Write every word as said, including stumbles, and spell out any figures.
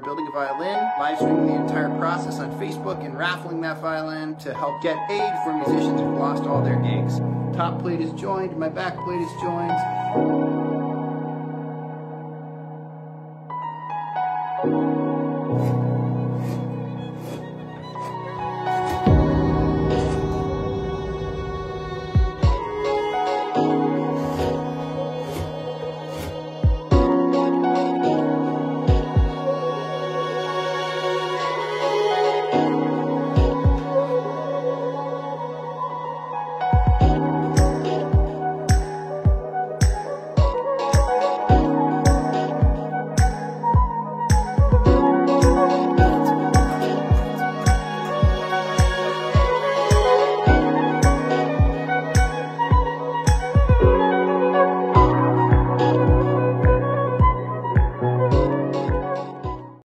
building a violin, live streaming the entire process on Facebook, and raffling that violin to help get aid for musicians who've lost all their gigs. Top plate is joined, my back plate is joined.